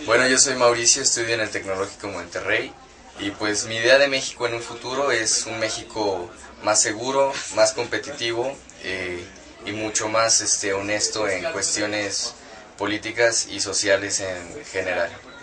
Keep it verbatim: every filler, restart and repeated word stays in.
Bueno, yo soy Mauricio, estudio en el Tecnológico Monterrey y pues mi idea de México en un futuro es un México más seguro, más competitivo eh, y mucho más este, honesto en cuestiones políticas y sociales en general.